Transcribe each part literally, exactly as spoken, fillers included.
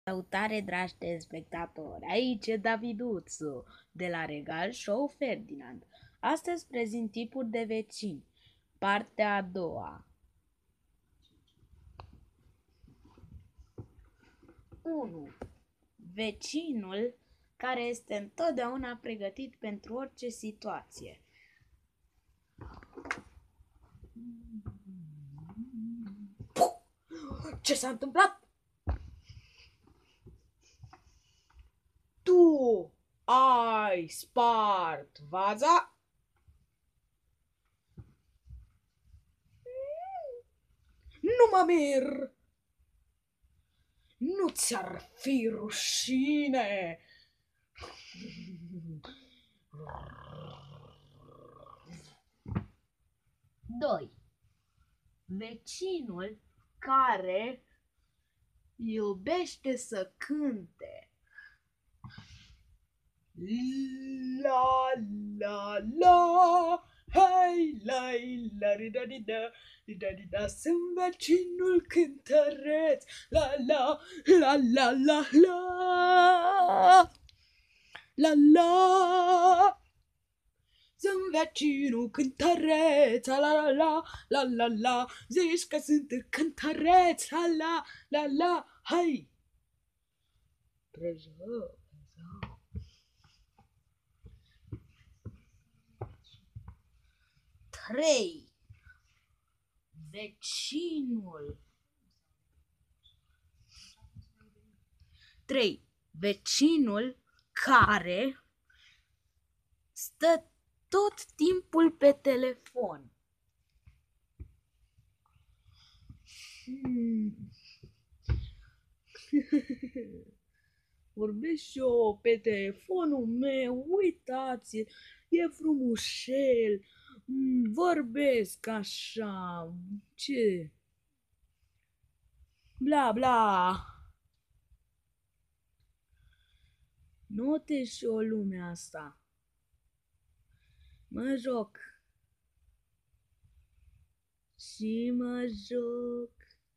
Salutare, dragi telespectatori! Aici e Daviduțu, de la Regal Show Ferdinand. Astăzi prezint tipuri de vecini. Partea a doua. unu. Vecinul care este întotdeauna pregătit pentru orice situație. Ce s-a întâmplat? Tu ai spart vaza? Nu mă mir! Nu ți-ar fi rușine? doi. Vecinul care iubește să cânte. La la la, hei la la da di da da di da, sunt vecinul cântăreț. La la la la la la la la. Sunt vecinul cântăreț, la la la la la la. Zici că sunt cântăreț, la la la la, hai. Treză. trei. Vecinul. trei. Vecinul care stă tot timpul pe telefon. Hmm. Vorbesc și eu pe telefonul meu, uitați, e frumușel. Vorbesc așa, ce? Bla, bla. Nu te și o lume asta. Mă joc. Și mă joc.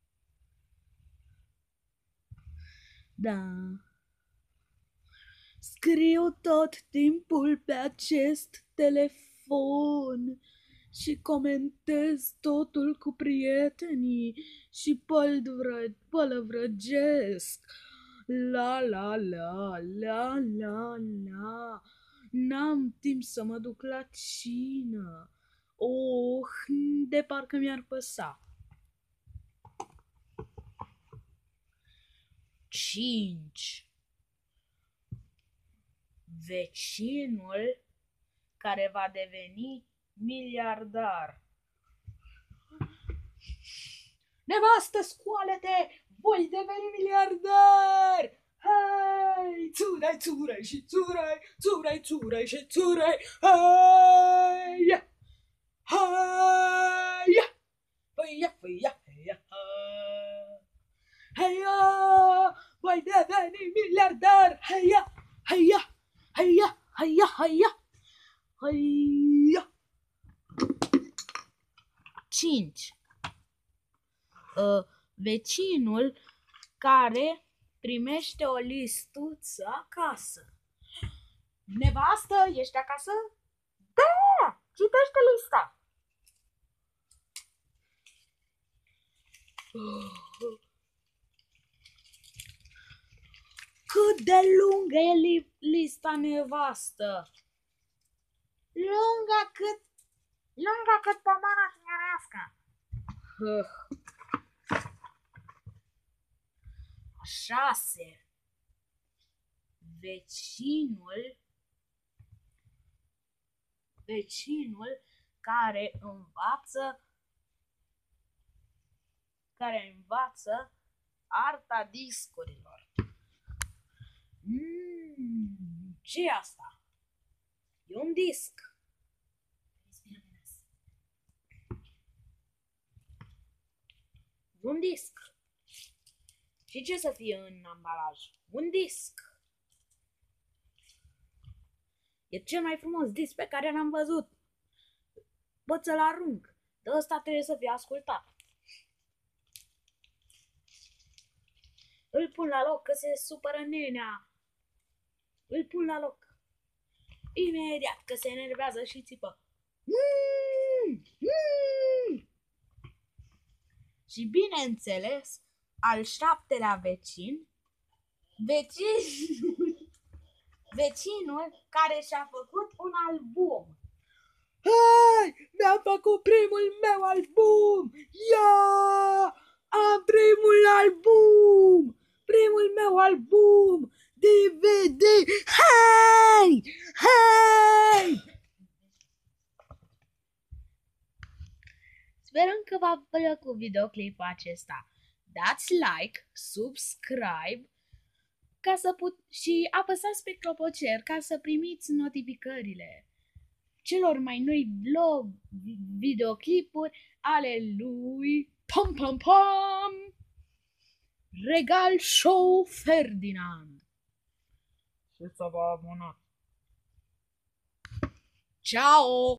Da. Scriu tot timpul pe acest telefon și comentez totul cu prietenii și pălăvrăgesc. La la la la la la. N-am timp să mă duc la cină. Oh, de parcă mi-ar păsa. cinci. Vecinul care va deveni miliardar. Nevastă, scoală-te! Voi deveni miliardar! Hai! Țurai, țurai și țurai, țurai, țurai și țurai, hai! Hai! Făia, făia, făia, heia! Voi deveni miliardar! Heia! Heia! Heia! Heia! Heia! Heia! cinci. Uh, vecinul care primește o listuță acasă. Nevastă, ești acasă? Da! Citește lista. Cât de lungă e li lista, nevastă? Lungă cât, lungă cât pomana tinerească. șase. Vecinul vecinul care învață care învață arta discurilor. Mm, ce e asta? E un disc. Un disc. Și ce să fie în ambalaj? Un disc. E cel mai frumos disc pe care l-am văzut. Pot să-l arunc. De ăsta trebuie să fie ascultat. Îl pun la loc că se supără nenea. Îl pun la loc. Imediat că se enervează și țipă. Mm, mm. Și bineînțeles, al șaptelea vecin, vecinul, vecinul care și-a făcut un album. Hai, mi-am făcut primul meu album! Ia! Am primul album! Primul meu album! D V D! Hai! Hai! Sperăm că v-a plăcut videoclipul acesta. Dați like, subscribe ca să put- și apăsați pe clopoțel ca să primiți notificările celor mai noi vlog, videoclipuri ale lui Pam Pam Pam Regal Show Ferdinand. Și să vă abonați. Ciao!